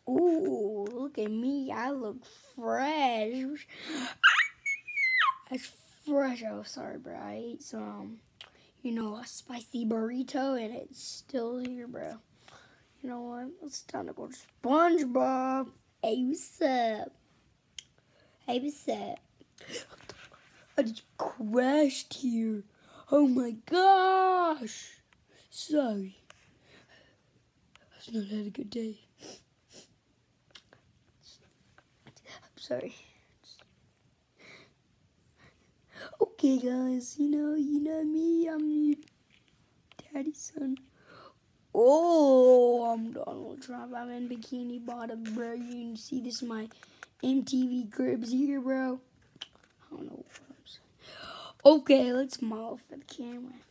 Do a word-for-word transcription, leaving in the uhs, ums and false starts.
Ooh, look at me. I look fresh. That's fresh. Oh, sorry, bro. I ate some, you know, a spicy burrito, and it's still here, bro. You know what? It's time to go to SpongeBob. Hey, what's up? Hey, what's up? I just crashed here. Oh my gosh. Sorry. I've not had a good day. I'm sorry. Okay, guys. You know, you know me. I'm your daddy's son. Oh, I'm Donald Trump. I'm in Bikini Bottom, bro. You can see this is my M T V cribs here, bro. I don't know what I'm saying. Okay, let's smile for the camera.